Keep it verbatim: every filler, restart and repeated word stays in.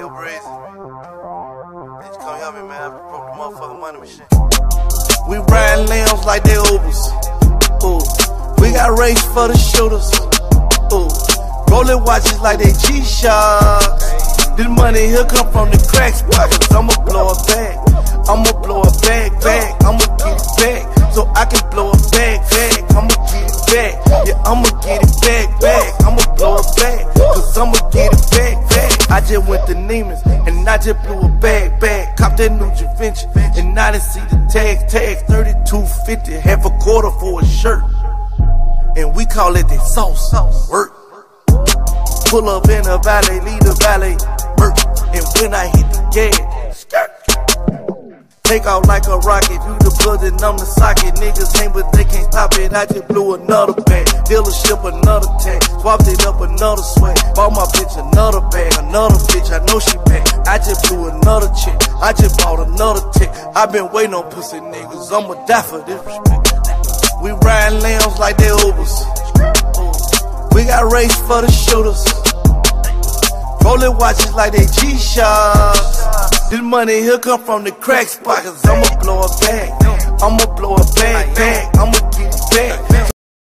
Lil Breezy. Bitch, come help me, man. I broke the motherfucking money machine. We riding lambs like they Ubers. Ooh. We got race for the shooters. Ooh. Rolling watches like they G-Shocks. This money here come from the crack spots. I'ma blow a bag. I'ma blow a bag, bag. I'ma get it back. So I can blow a bag, bag. I'ma get it back. Yeah, I'ma get it back, bag. I'ma blow a bag. Cause I'ma get it back, bag. I just went to Neiman's and I just blew a bag, bag. Cop that new Javinci and I didn't see the tags, tags. thirty-two fifty, half a quarter for a shirt. And we call it the sauce, work. Pull up in the valley, leave the valley, work. And when I hit the gas, skirt. Take off like a rocket, you the plug and I'm the socket. Niggas hang but they can't stop it, I just blew another bag. Dealership another tag, swapped it up another swag. Bought my bitch another bag, another bitch, I know she back. I just blew another chick, I just bought another tick. I been waiting on pussy niggas, I'ma die for this respect. We riding lambs like they Ubers. We got race for the shooters. Rolling watches like they G-Shocks. This money here come from the crack spot. Cause I'ma blow a bag. I'ma blow a bag, bag. I'ma get it back.